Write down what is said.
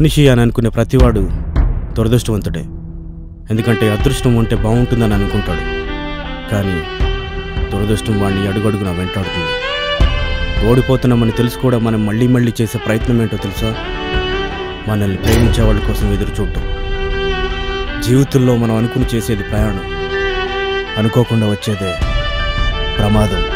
మనిషి అని అనుకునే ప్రతివాడు దురదృష్టవంతుడే. ఎందుకంటే అదృష్టం ఉంటే బాగుంటుందని అనుకుంటాడు, కానీ దురదృష్టం వాడిని అడుగడుగునా వెంటాడుతుంది. ఓడిపోతున్నామని తెలుసు కూడా మనం మళ్ళీ మళ్ళీ చేసే ప్రయత్నం ఏంటో తెలుసా? మనల్ని ప్రేమించే వాళ్ళ కోసం ఎదురు చూడటం. జీవితంలో మనం అనుకుని చేసేది ప్రయాణం, అనుకోకుండా వచ్చేదే ప్రమాదం.